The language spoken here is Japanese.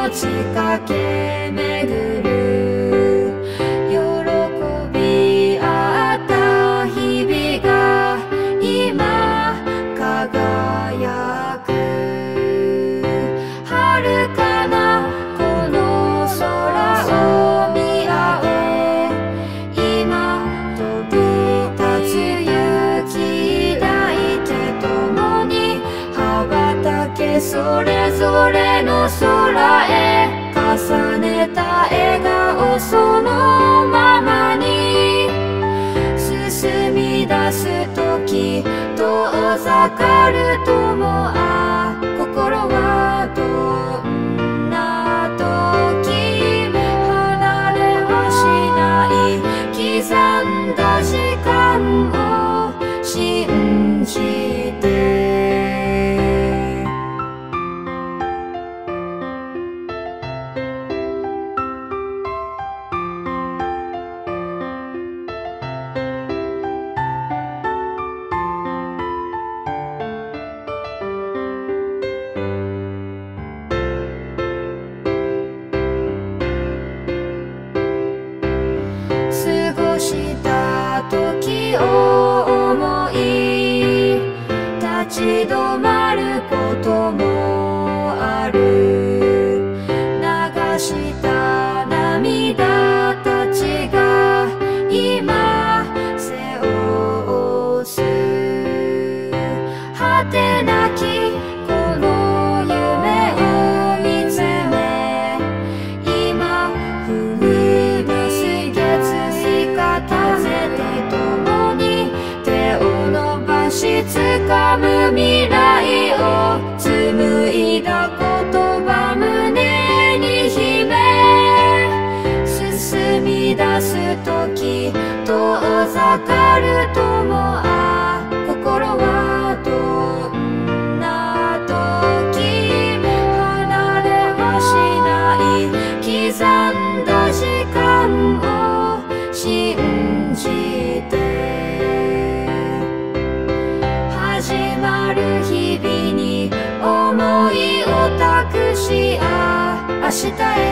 ち駆け巡る喜びあった日々が今輝く遥かなこの空を見合おう今飛び立つ雪抱いて共に羽ばたけそれぞれの空へ重ねた笑顔そのままに進み出す時遠ざかる友心はどんな時離れはしない刻んだ時間を信じて過ごした時を思い立ち止まることもある流した涙たちが今背負す果てなきこの夢を見つめ今降りす月風で共に手を伸ばし掴む未来を紡いだ言葉胸に秘め進み出す時遠ざかる友心はどんな時離れはしない刻んだ時間を信じて始まる日々に思いを託し明日へ